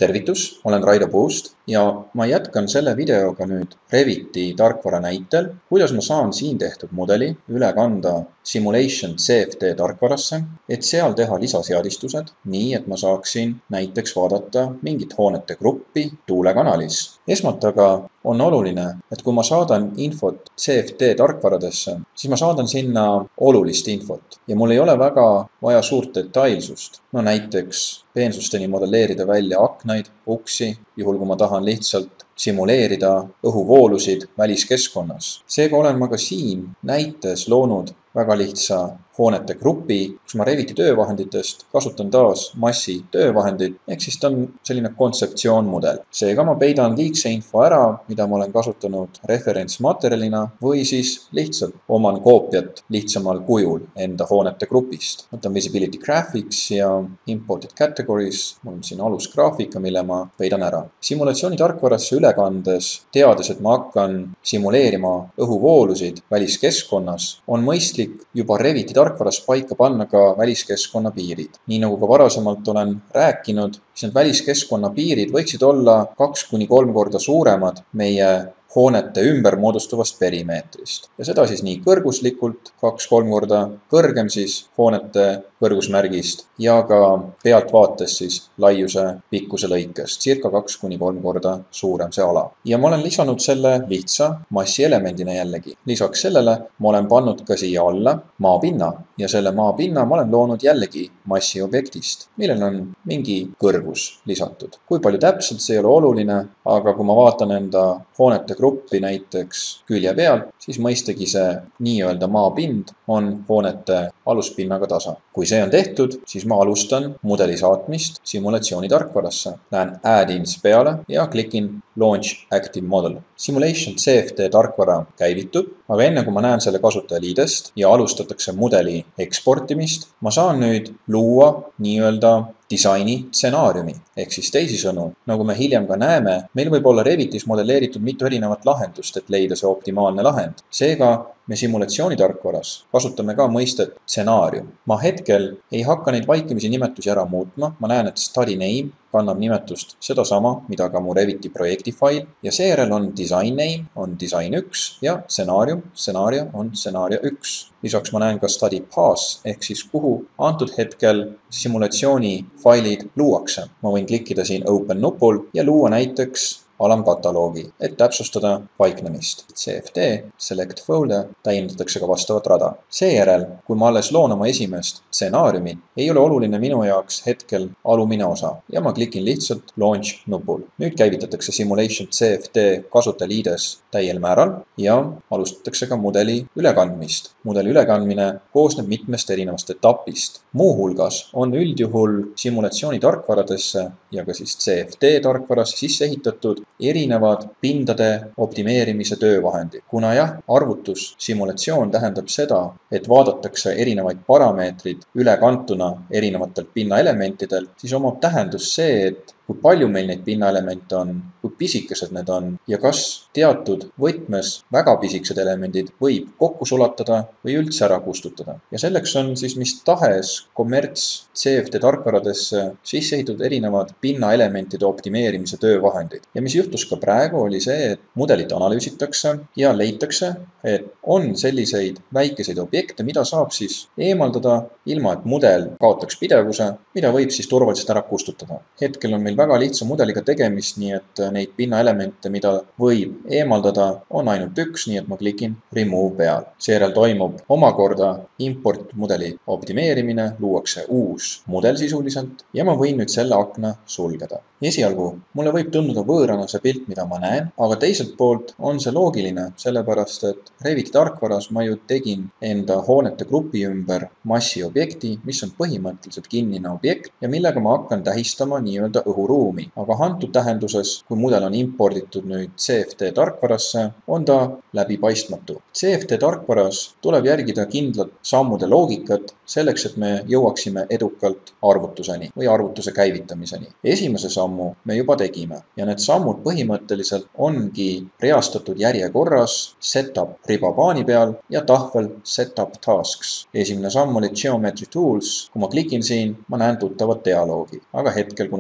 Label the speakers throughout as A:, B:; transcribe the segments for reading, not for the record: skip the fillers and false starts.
A: Tervitus, olen Raido Puust ja ma jätkan selle videoga nüüd Reviti tarkvara näitel, kuidas ma saan siin tehtud mudeli üle kanda Simulation CFD tarkvarasse, et seal teha lisaseadistused, nii et ma saaksin näiteks vaadata mingit hoonete gruppi tuulekanalis. Esmalt aga on oluline, et kui ma saadan infot CFD tarkvaradesse, siis ma saadan sinna olulist infot ja mul ei ole väga vaja suurt detailsust. No näiteks peensusteni modelleerida välja aknaid, uksi, juhul kui ma tahan lihtsalt simuleerida õhuvoolusid väliskeskkonnas. Seega olen ma ka siin näites loonud väga lihtsa hoonete grupi, kus ma Reviti töövahenditest kasutan taas massi töövahendit, ehk siis ta on selline kontseptsioonmudel. Seega ma peidan liigse info ära, mida ma olen kasutanud referentsmaterjalina või siis lihtsalt oman koopiat lihtsamal kujul enda hoonete grupist. Võtan Visibility Graphics ja Imported Categories, mul on siin alusgraafika, mille ma peidan ära. Simulatsiooni tarkvarasse ülekandes, teades, et ma hakkan simuleerima õhuvoolusid väliskeskkonnas, on mõistlik juba Reviti tarkvaras paika panna ka väliskeskkonna piirid. Nii nagu ka varasemalt olen rääkinud, siis need väliskeskkonna piirid võiksid olla 2–3 korda suuremad meie hoonete ümber moodustuvast perimeetrist. Ja seda siis nii kõrguslikult, 2–3 korda kõrgem siis hoonete kõrgusmärgist ja ka pealtvaates siis laiuse pikkuse lõikest, circa 2–3 korda suurem see ala. Ja ma olen lisanud selle lihtsa massielemendina jällegi. Lisaks sellele ma olen pannud ka siia alla maapinna ja selle maapinna ma olen loonud jällegi massiobjektist, millel on mingi kõrgus lisatud. Kui palju täpselt, see ei ole oluline, aga kui ma vaatan enda hoonete gruppi näiteks külje peal, siis mõistagi see nii-öelda maapind on hoonete aluspinnaga tasa. Kui see on tehtud, siis ma alustan mudeli saatmist simulatsiooni tarkvarasse. Lähen Add-ins peale ja klikin Launch Active Model. Simulation CFD tarkvara käivitub, aga enne kui ma näen selle kasutajaliidest ja alustatakse mudeli eksportimist, ma saan nüüd luua nii-öelda disaini stsenaariumi. Ehk siis teisisõnu, nagu me hiljem ka näeme, meil võib olla Revitis modelleeritud mitu erinevat lahendust, et leida see optimaalne lahend. Seega me simulatsiooni tarkvaras kasutame ka mõistet stsenaarium. Ma hetkel ei hakka neid vaikimisi nimetusi ära muutma. Ma näen, et study name kannab nimetust sedasama, mida ka mu Reviti projekti fail. Ja seejärel on design name, on design 1 ja stsenaario on stsenaario 1. Lisaks ma näen ka study path ehk siis kuhu antud hetkel simulatsiooni failid luuakse. Ma võin klikkida siin Open nupul ja luua näiteks alamkataloogi, et täpsustada paiknemist. CFD, Select Folder, täiendatakse ka vastavat rada. Seejärel, kui ma alles loon oma esimest stsenaariumi, ei ole oluline minu jaoks hetkel alumine osa ja ma klikin lihtsalt Launch nupul. Nüüd käivitatakse Simulation CFD kasutajaliides täiel määral ja alustatakse ka mudeli ülekandmist. Mudeli ülekandmine koosneb mitmest erinevast etapist. Muuhulgas on üldjuhul simulatsiooni tarkvaradesse ja ka siis CFD tarkvarasse sisse ehitatud erinevad pindade optimeerimise töövahendid. Kuna arvutussimulatsioon tähendab seda, et vaadatakse erinevaid parameetrid ülekantuna erinevatelt pinnaelementidelt, siis omab tähendus see, et kui palju meil neid pinnaelemente on, kui pisikesed need on ja kas teatud võtmes väga pisikesed elemendid võib kokku sulatada või üldse ära kustutada. Ja selleks on siis mis tahes kommerts CFD tarkvaradesse sisse ehitatud erinevad pinnaelementide optimeerimise töövahendid. Ja mis juhtus ka praegu oli see, et mudelit analüüsitakse ja leitakse, et on selliseid väikeseid objekte, mida saab siis eemaldada ilma, et mudel kaotaks pidevuse, mida võib siis turvaliselt ära kustutada. Hetkel on meil väga lihtsa mudeliga tegemist, nii et neid pinnaelemente, mida võib eemaldada, on ainult üks, nii et ma klikin Remove peal. Seejärel toimub omakorda import mudeli optimeerimine, luuakse uus mudel sisuliselt ja ma võin nüüd selle akna sulgeda. Esialgu mulle võib tunduda võõrana see pilt, mida ma näen, aga teiselt poolt on see loogiline, sellepärast et Reviti tarkvaras ma ju tegin enda hoonete grupi ümber massiobjekti, mis on põhimõtteliselt kinnine objekt ja millega ma hakkan tähistama nii-öelda õhuruumi. Aga antud tähenduses, kui mudel on imporditud nüüd CFD tarkvarasse, on ta läbipaistmatu. CFD tarkvaras tuleb järgida kindlat sammude loogikat selleks, et me jõuaksime edukalt arvutuseni või arvutuse käivitamiseni. Esimese sammu me juba tegime ja need sammud põhimõtteliselt ongi reastatud järjekorras setup riba paani peal ja tahvel setup tasks. Esimene samm oli Geometry Tools. Kui ma klikin siin, ma näen tuttavat dialoogi, aga hetkel, kuna see samm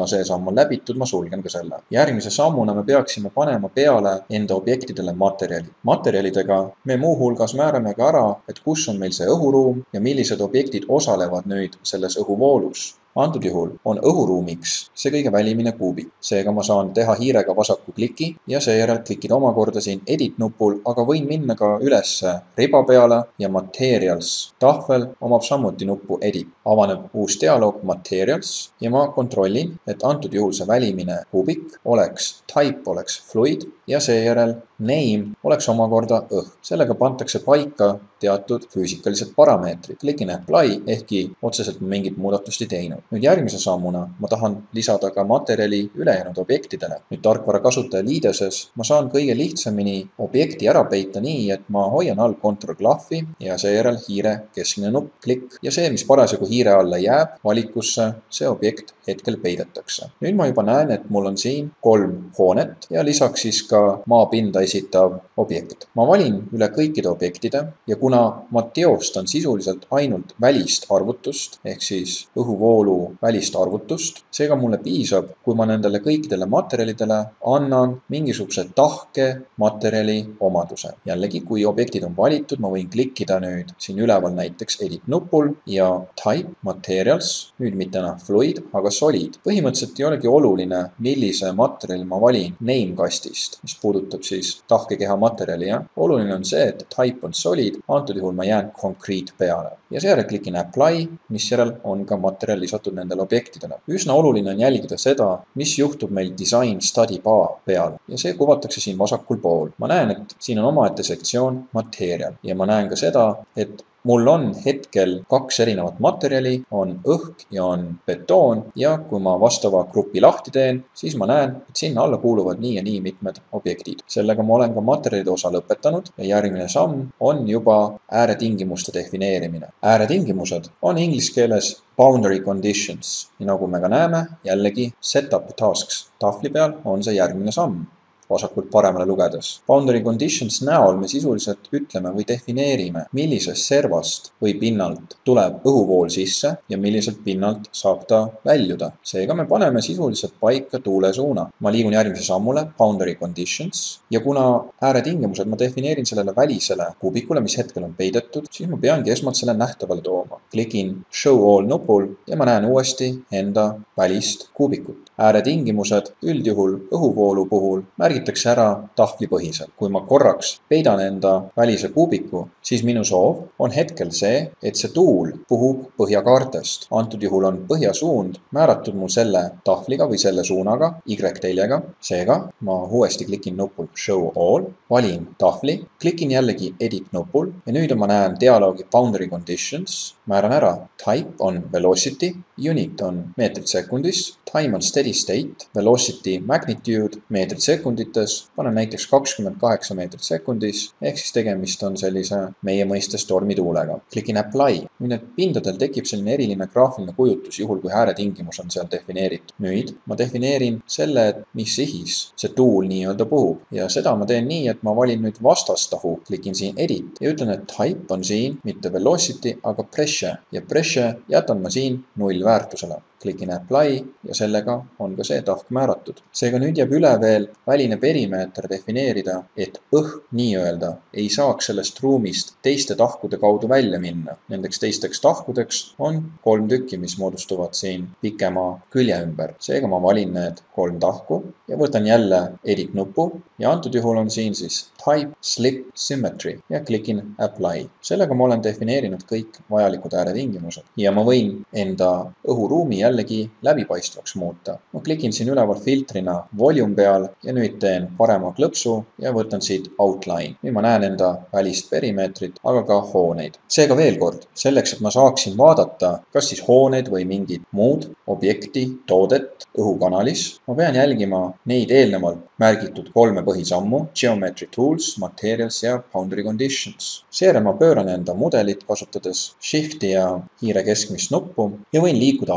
A: on läbitud, ma sulgen ka selle. Järgmise sammuna me peaksime panema peale enda objektidele materjali. Materjalidega me muuhulgas määrame ka ära, et kus on meil see õhuruum ja millised objektid osalevad nüüd selles õhuvoolus. Antud juhul on õhuruumiks see kõige välimine kuubik. Seega ma saan teha hiirega vasaku kliki ja seejärel klikida omakorda siin edit nupul, aga võin minna ka üles riba peale ja materials. Tahvel omab samuti nuppu edit. Avaneb uus dialoog materials ja ma kontrollin, et antud juhul see välimine kuubik oleks, type oleks fluid ja seejärel name oleks omakorda õhk. Sellega pantakse paika teatud füüsikalised parameetrid. Klikin apply, ehkki otseselt mingit muudatust ei teinud. Nüüd järgmise sammuna ma tahan lisada ka materjali ülejäänud objektidele. Nüüd tarkvara kasutaja liideses ma saan kõige lihtsamini objekti ära peita nii, et ma hoian all Ctrl klahvi ja seejärel hiire keskmine nupp, klikk ja see, mis parasjagu hiire alla jääb valikusse, see objekt hetkel peidetakse. Nüüd ma juba näen, et mul on siin 3 hoonet ja lisaks siis ka maapinda esitav objekt. Ma valin üle kõikide objektide ja kuna ma teostan sisuliselt ainult välist arvutust ehk siis õhuvoolu välist arvutust, seega mulle piisab, kui ma nendele kõikidele materjalidele annan mingisuguse tahke materjali omaduse. Jällegi, kui objektid on valitud, ma võin klikkida nüüd siin üleval näiteks edit nupul ja type materials, nüüd mitte enam fluid, aga solid. Põhimõtteliselt ei olegi oluline, millise materjali ma valin name kastist, mis puudutab siis tahkekeha materjali. Oluline on see, et type on solid, antud juhul ma jään concrete peale. Ja seejärel klikin apply, misjärel on ka materjal lisatud nendele objektidele. Üsna oluline on jälgida seda, mis juhtub meil design study bar peal ja see kuvatakse siin vasakul pool. Ma näen, et siin on omaette sektsioon material ja ma näen ka seda, et mul on hetkel 2 erinevat materjali, on õhk ja on betoon ja kui ma vastava grupi lahti teen, siis ma näen, et sinna alla kuuluvad nii ja nii mitmed objektid. Sellega ma olen ka materjalide osa lõpetanud ja järgmine samm on juba ääretingimuste defineerimine. Ääretingimused on inglise keeles boundary conditions ja nagu me ka näeme, jällegi setup tasks tahvli peal on see järgmine samm. Vasakult paremale lugedes. Boundary conditions näol me sisuliselt ütleme või defineerime, millisest servast või pinnalt tuleb õhuvool sisse ja milliselt pinnalt saab ta väljuda. Seega me paneme sisuliselt paika tuulesuuna. Ma liigun järgmise sammule, boundary conditions, ja kuna ääretingimused ma defineerin sellele välisele kuubikule, mis hetkel on peidetud, siis ma peangi esmalt selle nähtavale tooma. Klikin show all nupul ja ma näen uuesti enda välist kuubikut. Ääretingimused üldjuhul õhuvoolu puhul märgitakse ära tahvlipõhiselt. Kui ma korraks peidan enda välise kuubiku, siis minu soov on hetkel see, et see tuul puhub põhjakaartest. Antud juhul on põhjasuund määratud mul selle tahvliga või selle suunaga, Y-teljega. Seega ma uuesti klikin nupul show all, valin tahvli, klikin jällegi edit nupul ja nüüd ma näen dialoogi boundary conditions, määran ära type on velocity, unit on meetrid sekundis, time on steady state, velocity magnitude meetrid sekundites, panen näiteks 28 meetrit sekundis, ehk siis tegemist on sellise meie mõistes tormituulega. Klikin apply. Nüüd need pindadel tekib selline eriline graafiline kujutus, juhul kui ääretingimus on seal defineeritud. Nüüd ma defineerin selle, mis sihis see tuul nii-öelda puhub ja seda ma teen nii, et ma valin nüüd vastastahu, klikin siin edit ja ütlen, et type on siin mitte velocity, aga pressure ja pressure jätan ma siin 0 väärtusele. Klikin apply ja sellega on ka see tahk määratud. Seega nüüd jääb üle veel väline perimeeter defineerida, et õhk nii-öelda ei saaks sellest ruumist teiste tahkude kaudu välja minna. Nendeks teisteks tahkudeks on 3 tükki, mis moodustuvad siin pikema külje ümber. Seega ma valin need 3 tahku ja võtan jälle edit nupu ja antud juhul on siin siis type, slip, symmetry ja klikin apply. Sellega ma olen defineerinud kõik vajalikud ääretingimused ja ma võin enda õhuruumi jällegi läbipaistvaks muuta. Ma klikin siin üleval filtrina volume peal ja nüüd teen parema klõpsu ja võtan siit outline. Nüüd ma näen enda välist perimeetrit, aga ka hooneid. Seega veel kord, selleks, et ma saaksin vaadata, kas siis hooneid või mingit muud objekti, toodet õhukanalis, ma pean jälgima neid eelnevalt märgitud 3 põhisammu, geometry tools, materials ja boundary conditions. Seejärel ma pööran enda mudelit kasutades shifti ja hiire keskmist nuppu ja võin liikuda arvutuse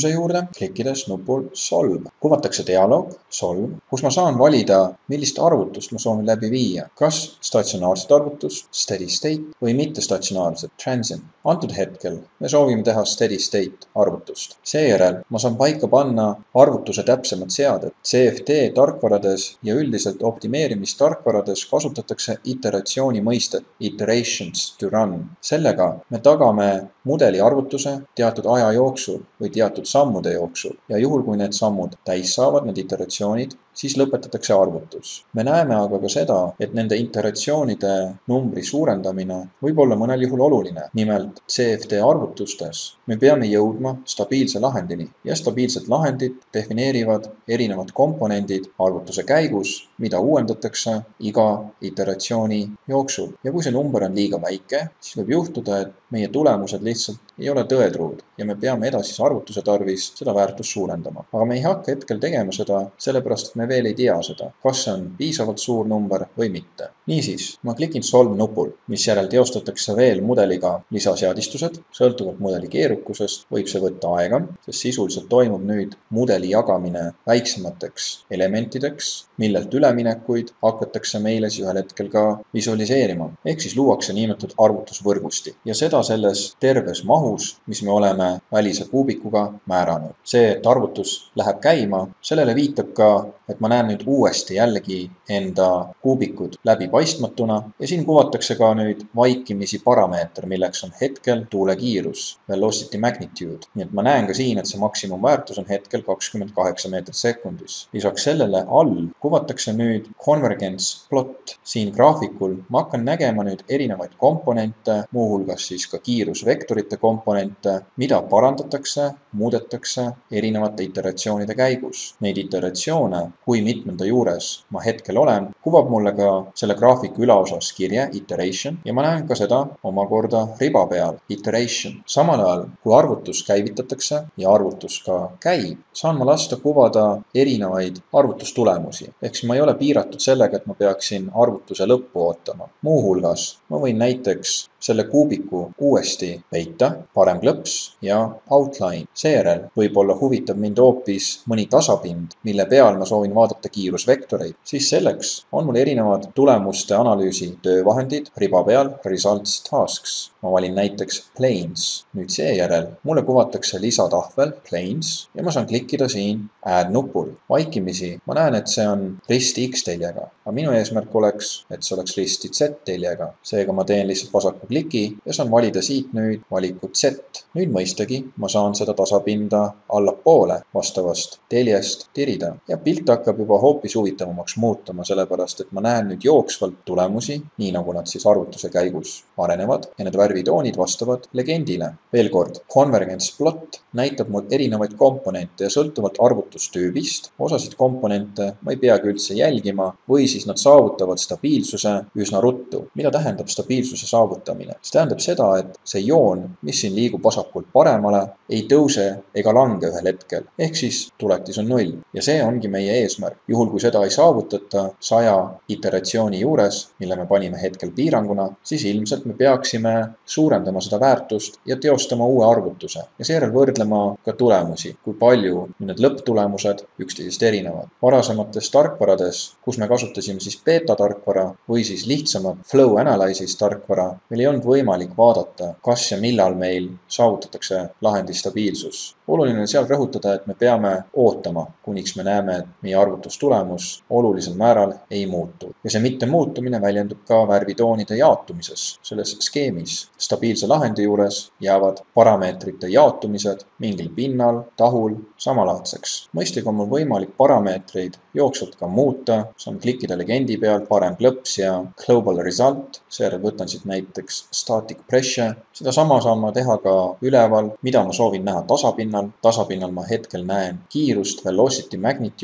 A: arvutuse juurde, klikkides nupul Solve. Kuvatakse dialoog Solve, kus ma saan valida, millist arvutust ma soovin läbi viia. Kas statsionaarset arvutust, steady state või mittestatsionaarset, transient. Antud hetkel me soovime teha steady state arvutust. Seejärel ma saan paika panna arvutuse täpsemad seaded. CFD tarkvarades ja üldiselt optimeerimistarkvarades kasutatakse iteratsiooni mõistet, iterations to run. Sellega me tagame mudeli arvutuse teatud aja jooksul või teatud sammude jooksul ja juhul, kui need sammud täis saavad, need iteratsioonid, siis lõpetatakse arvutus. Me näeme aga ka seda, et nende iteratsioonide numbri suurendamine võib olla mõnel juhul oluline. Nimelt CFD arvutustes me peame jõudma stabiilse lahendini ja stabiilsed lahendid defineerivad erinevad komponendid arvutuse käigus, mida uuendatakse iga iteratsiooni jooksul. Ja kui see number on liiga väike, siis võib juhtuda, et meie tulemused lihtsalt ei ole tõetruud ja me peame edasise arvutuse tarvis seda väärtust suurendama. Aga me ei hakka hetkel tegema seda, sellepärast et me veel ei tea seda, kas see on piisavalt suur number või mitte. Niisiis, ma klikin Solve nupul, mis järel teostatakse veel mudeliga lisaseadistused. Sõltuvalt mudeli keerukusest võib see võtta aega, sest sisuliselt toimub nüüd mudeli jagamine väiksemateks elementideks, millelt üleminekuid hakatakse meile siis ühel hetkel ka visualiseerima. Ehk siis luuakse niinimetatud arvutusvõrgusti ja seda selles terves mahus, mis me oleme välise kuubikuga määranud. See, et arvutus läheb käima, sellele viitab ka, et ma näen nüüd uuesti jällegi enda kuubikud läbipaistmatuna ja siin kuvatakse ka nüüd vaikimisi parameeter, milleks on hetkel tuule kiirus, velocity magnitude. Nii et ma näen ka siin, et see maksimumväärtus on hetkel 28 meetrit sekundis. Lisaks sellele all kuvatakse nüüd convergence plot. Siin graafikul ma hakkan nägema nüüd erinevaid komponente, muuhulgas siis ka kiirusvektorite komponente, mida parandatakse, muudetakse erinevate iteratsioonide käigus. Neid iteratsioone, kui mitmenda juures ma hetkel olen, kuvab mulle ka selle graafiku ülaosas kirje iteration ja ma näen ka seda omakorda riba peal iteration. Samal ajal, kui arvutus käivitatakse ja arvutus ka käib, saan ma lasta kuvada erinevaid arvutustulemusi. Ehk siis ma ei ole piiratud sellega, et ma peaksin arvutuse lõppu ootama. Muuhulgas ma võin näiteks selle kuubiku uuesti peita, parem klõps ja outline. Seejärel võib-olla huvitab mind hoopis mõni tasapind, mille peal ma soovin vaadata kiirusvektoreid. Siis selleks on mul erinevad tulemuste analüüsi töövahendid riba peal results tasks. Ma valin näiteks planes. Nüüd seejärel mulle kuvatakse lisatahvel planes ja ma saan klikkida siin add nupul. Vaikimisi ma näen, et see on risti X teljega, aga minu eesmärk oleks, et see oleks risti Z teljega. Seega ma teen lihtsalt vasaku kliki ja saan valida siit nüüd valikut Z. Nüüd mõistagi ma saan seda tasapinda allapoole vastavast teljest tirida ja pilt hakkab juba hoopis huvitavamaks muutuma, sellepärast et ma näen nüüd jooksvalt tulemusi, nii nagu nad siis arvutuse käigus arenevad ja need värvitoonid vastavad legendile. Veel kord, convergence plot näitab mul erinevaid komponente ja sõltuvalt arvutustüübist, osasid komponente ma ei peagi üldse jälgima või siis nad saavutavad stabiilsuse üsna ruttu. Mida tähendab stabiilsuse saavutamine? See tähendab seda, et see joon, mis siin liigub vasakult paremale, ei tõuse ega lange ühel hetkel. Ehk siis tuletis on 0 ja see ongi meie eesmärk. Juhul, kui seda ei saavutata 100 iteratsiooni juures, mille me panime hetkel piiranguna, siis ilmselt me peaksime suurendama seda väärtust ja teostama uue arvutuse ja seejärel võrdlema ka tulemusi, kui palju need lõpptulemused üksteisest erinevad. Varasemates tarkvarades, kus me kasutasime siis beta tarkvara või siis lihtsamat flow analysis tarkvara, meil ei olnud võimalik vaadata, kas ja millal meil saavutatakse lahendi stabiilsus. Oluline on seal rõhutada, et me peame ootama, kuniks me näeme, et meie arvutustulemus olulisel määral ei muutu. Ja see mitte muutumine väljendub ka värvitoonide jaotumises selles skeemis. Stabiilse lahendi juures jäävad parameetrite jaotumised mingil pinnal, tahul samalaadseks. Mõistlik on mul võimalik parameetreid jooksvalt ka muuta. Saan klikkida legendi peal, parem klõps ja global result. Seejärel võtan siit näiteks static pressure. Seda sama saan ma teha ka üleval, mida ma soovin näha tasapinnal. Tasapinnal ma hetkel näen kiirust, velocity magnitude,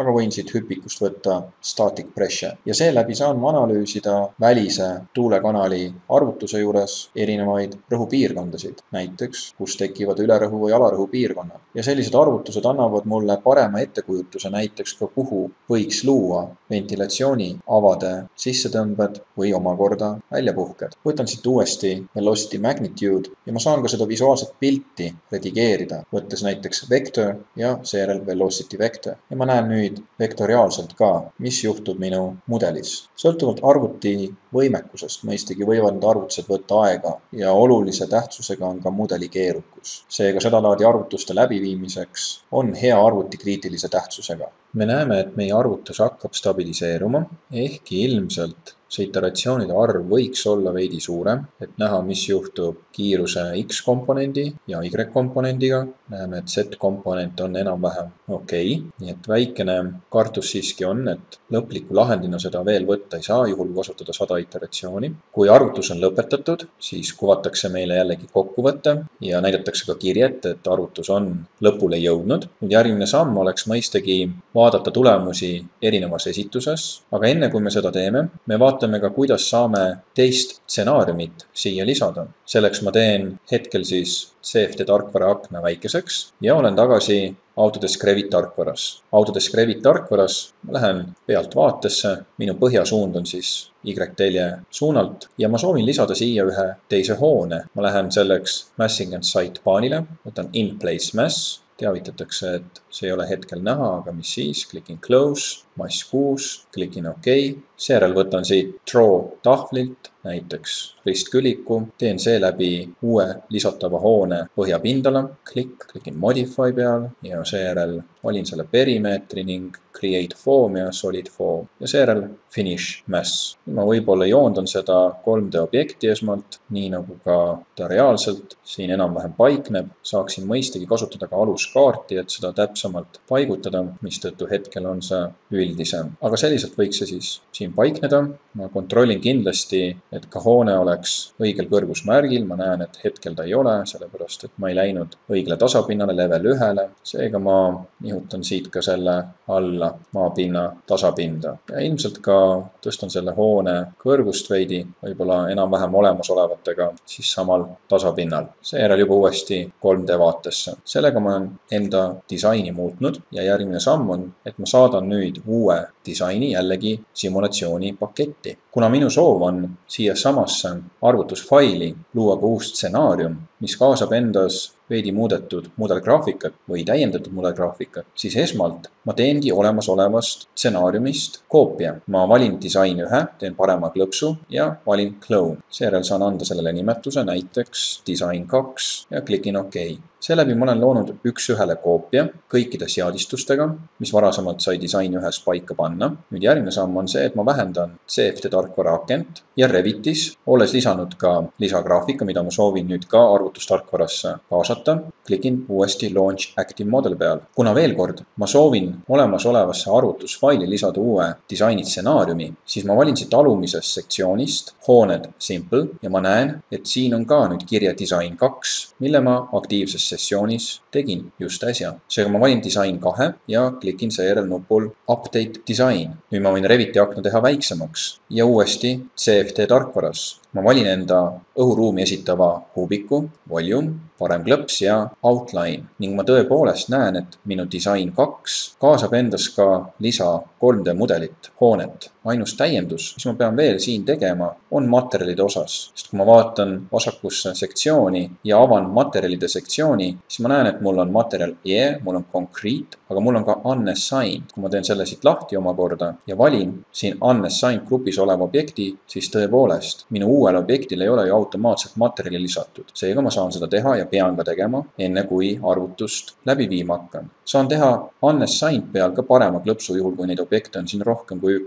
A: aga võin siit hüpikust võtta static pressure ja seeläbi saan ma analüüsida välise tuulekanali arvutuse juures erinevaid rõhupiirkondasid, näiteks kus tekivad ülerõhu või alarõhu piirkonnad. Ja sellised arvutused annavad mulle parema ettekujutuse näiteks ka kuhu võiks luua ventilatsiooniavade sissetõmbed või omakorda väljapuhked. Võtan siit uuesti velocity magnitude ja ma saan ka seda visuaalset pilti redigeerida, võttes näiteks vektor ja seejärel velocity vektor. Ja ma näen nüüd vektoriaalselt ka, mis juhtub minu mudelis. Sõltuvalt arvuti võimekusest mõistagi võivad need arvutused võtta aega ja olulise tähtsusega on ka mudeli keerukus. Seega seda laadi arvutuste läbiviimiseks on hea arvuti kriitilise tähtsusega. Me näeme, et meie arvutus hakkab stabiliseeruma, ehkki ilmselt see iteratsioonide arv võiks olla veidi suurem, et näha, mis juhtub kiiruse X-komponendi ja Y-komponendiga. Näeme, et Z-komponent on enam-vähem okei, nii et väikene kartus siiski on, et lõpliku lahendina seda veel võtta ei saa, juhul kasutada 100 iteratsiooni. Kui arvutus on lõpetatud, siis kuvatakse meile jällegi kokkuvõte ja näidatakse ka kirjet, et arvutus on lõpule jõudnud. Nüüd järgmine samm oleks mõistagi vaadata tulemusi erinevas esituses, aga enne kui me seda teeme, me vaatame ka, kuidas saame teist stsenaariumit siia lisada. Selleks ma teen hetkel siis CFD tarkvara akna väikeseks ja olen tagasi Autodesk Revit tarkvaras. Autodesk Revit tarkvaras ma lähen pealt vaatesse, minu põhjasuund on siis Y-telje suunalt ja ma soovin lisada siia ühe teise hoone. Ma lähen selleks Massing and Site paanile, võtan In Place Mass, teavitatakse, et see ei ole hetkel näha, aga mis siis, klikin Close, mass 6, klikin OK, seejärel võtan siit Draw tahvlilt, näiteks ristküliku, teen seeläbi uue lisatava hoone põhjapindala, klikin Modify peal ja seejärel valin selle perimeetri ning Create Form ja Solid Form ja seejärel Finish Mass. Ma võib-olla joondan seda 3D objekti esmalt, nii nagu ka ta reaalselt siin enam-vähem paikneb. Saaksin mõistagi kasutada ka aluskaarti, et seda täpsemalt paigutada, mistõttu hetkel on see üldisem. Aga selliselt võiks see siis siin paikneda. Ma kontrollin kindlasti, et ka hoone oleks õigel kõrgusmärgil. Ma näen, et hetkel ta ei ole, sellepärast et ma ei läinud õigele tasapinnale level 1-le. Seega ma nihutan siit ka selle alla maapinna tasapinda. Ja ilmselt ka tõstan selle hoone kõrgust veidi, võib-olla enam-vähem olemasolevatega siis samal tasapinnal. Seejärel juba uuesti 3D vaatesse. Sellega ma olen enda disaini muutnud ja järgmine samm on, et ma saadan nüüd uue disaini jällegi simulatsiooni paketti. Kuna minu soov on siia samasse arvutusfaili luua ka uus stsenaarium, mis kaasab endas veidi muudetud mudelgraafikat või täiendatud mudelgraafikat, siis esmalt ma teengi olemasolevast stsenaariumist koopia. Ma valin disain 1, teen parema klõpsu ja valin clone. Seejärel saan anda sellele nimetuse, näiteks disain 2 ja klikin OK. Seeläbi ma olen loonud 1:1 koopia kõikide seadistustega, mis varasemalt sai disain 1 paika panna. Nüüd järgmine samm on see, et ma vähendan CFD tarkvara akent ja Revitis, olles lisanud ka lisagraafika, mida ma soovin nüüd ka arvutustarkvarasse kaasata, klikin uuesti Launch Active Model peal. Kuna veel kord ma soovin olemasolevasse arvutusfaili lisada uue disaini stsenaariumi, siis ma valin siit alumisest sektsioonist hooned Simple ja ma näen, et siin on ka nüüd kirja disain 2, mille ma aktiivses sessioonis tegin just äsja. Seega ma valin disain 2 ja klikin seejärel nupul Update Design. Nüüd ma võin Reviti akna teha väiksemaks ja uuesti CFD tarkvaras. Ma valin enda õhuruumi esitava kuubiku, volume, parem klõps ja outline ning ma tõepoolest näen, et minu disain 2 kaasab endas ka lisa 3D mudelit, hoonet. Ainus täiendus, mis ma pean veel siin tegema, on materjalide osas. Sest kui ma vaatan vasakusse sektsiooni ja avan materjalide sektsiooni, siis ma näen, et mul on materjal E, mul on concrete, aga mul on ka unassigned. Kui ma teen selle siit lahti omakorda ja valin siin unassigned grupis oleva objekti, siis tõepoolest minu uuele objektil ei ole ju automaatselt materjali lisatud. Seega ma saan seda teha ja pean ka tegema, enne kui arvutust läbi viima hakkan. Saan teha unassigned peal ka parema klõpsu juhul, kui neid objekte on siin rohkem kui üks.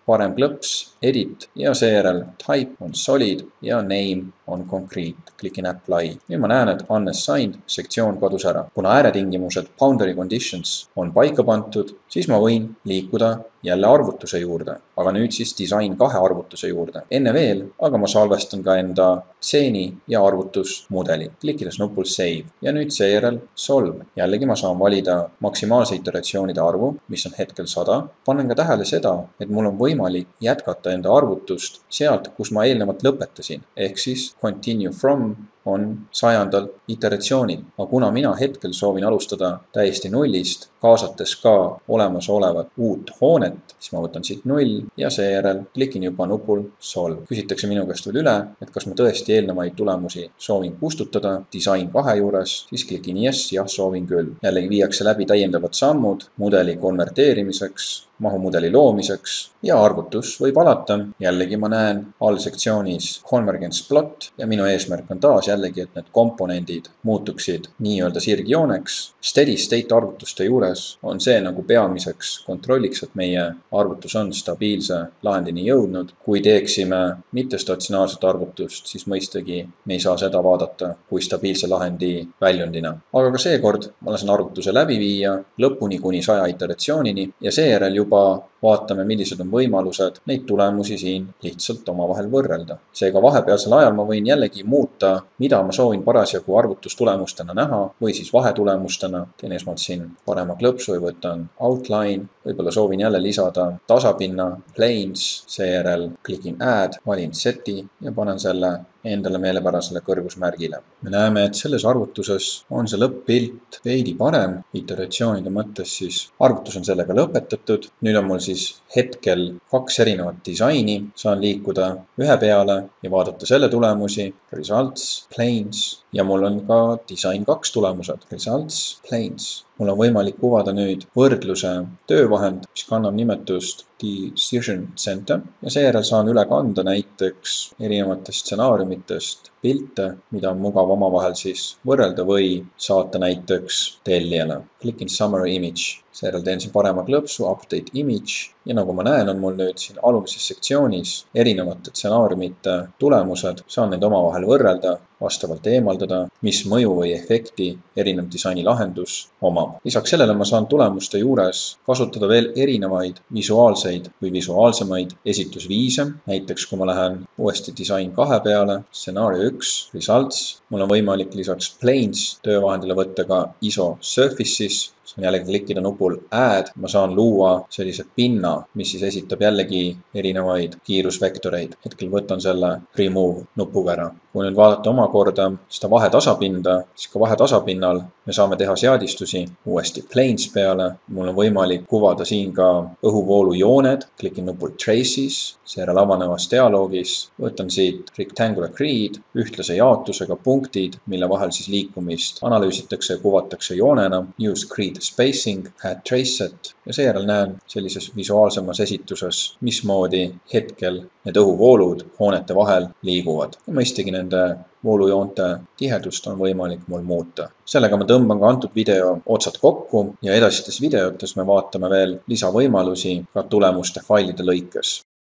A: parem klõps, edit ja seejärel type on solid ja name on concrete. Klikin apply. Nüüd ma näen, et unassigned sektsioon kadus ära. Kuna ääretingimused boundary conditions on paika pandud, siis ma võin liikuda jälle arvutuse juurde, aga nüüd siis design 2 arvutuse juurde. Enne veel, aga ma salvestan ka enda stseeni ja arvutusmudeli. Klikkides nupul save ja nüüd seejärel solve. Jällegi ma saan valida maksimaalse iteratsioonide arvu, mis on hetkel 100. Panen ka tähele seda, et mul on võimalik jätkata enda arvutust sealt, kus ma eelnevalt lõpetasin. Ehk siis continue from on 100. iteratsioonil. Aga kuna mina hetkel soovin alustada täiesti nullist, kaasates ka olemasolevat uut hoonet, siis ma võtan siit 0 ja seejärel klikin juba nupul solve. Küsitakse minu käest veel üle, et kas ma tõesti eelnevaid tulemusi soovin kustutada design 2 juures, siis klikin yes, jah, soovin küll. Jällegi viiakse läbi täiendavad sammud mudeli konverteerimiseks, mahumudeli loomiseks ja arvutus võib alata. Jällegi ma näen all sektsioonis convergence plot ja minu eesmärk on taas jällegi, et need komponendid muutuksid nii-öelda sirgjooneks. Steady state arvutuste juures on see nagu peamiseks kontrolliks, et meie arvutus on stabiilse lahendini jõudnud. Kui teeksime mittestatsionaarset arvutust, siis mõistagi me ei saa seda vaadata kui stabiilse lahendi väljundina. Aga ka seekord ma lasen arvutuse läbi viia lõpuni kuni 100 iteratsioonini ja seejärel juba vaatame, millised on võimalused neid tulemusi siin lihtsalt omavahel võrrelda. Seega vahepealsel ajal ma võin jällegi muuta, mida ma soovin parasjagu arvutustulemustena näha või siis vahetulemustena. Teen esmalt siin parema klõpsu ja võtan outline. Võib-olla soovin jälle lisada tasapinna, planes, seejärel klikin add, valin seti ja panen selle endale meelepärasele kõrgusmärgile. Me näeme, et selles arvutuses on see lõpp-pilt veidi parem. Iteratsioonide mõttes siis arvutus on sellega lõpetatud. Nüüd on mul siis hetkel 2 erinevat disaini. Saan liikuda ühe peale ja vaadata selle tulemusi. Results, planes ja mul on ka design 2 tulemused. Results, planes. Mul on võimalik kuvada nüüd võrdluse töövahend, mis kannab nimetust Decision Center ja seejärel saan üle kanda näiteks erinevatest stsenaariumitest pilte, mida on mugav omavahel siis võrrelda või saata näiteks tellijale. Klikin Summary Image. Seejärel teen siin parema klõpsu, Update Image ja nagu ma näen, on mul nüüd siin alumises sektsioonis erinevate stsenaariumite tulemused. Saan neid omavahel võrrelda, vastavalt eemaldada, mis mõju või efekti erinev disaini lahendus omab. Lisaks sellele ma saan tulemuste juures kasutada veel erinevaid visuaalseid või visuaalsemaid esitusviise. Näiteks kui ma lähen uuesti design 2 peale, stsenaario 1, results, mul on võimalik lisaks planes töövahendile võtta ka ISO surfaces. Saan jällegi klikkida nupul add, ma saan luua sellise pinna, mis siis esitab jällegi erinevaid kiirusvektoreid. Hetkel võtan selle remove nupuga ära. Kui nüüd vaadata omakorda seda vahetasapinda, siis ka vahetatasapinnal me saame teha seadistusi uuesti planes peale. Mul on võimalik kuvada siin ka õhuvoolujooned, klikin nupul traces, seejärel avanevas dialoogis võtan siit rectangular grid, ühtlase jaotusega punktid, mille vahel siis liikumist analüüsitakse ja kuvatakse joonena, use grid spacing, add trace set ja seejärel näen sellises visuaalsemas esituses, mismoodi hetkel need õhuvoolud hoonete vahel liiguvad. Ja mõistagi nende voolujoonte tihedust on võimalik mul muuta. Sellega ma tõmban ka antud video otsad kokku ja edasistes videotes me vaatame veel lisavõimalusi ka tulemuste failide lõikes.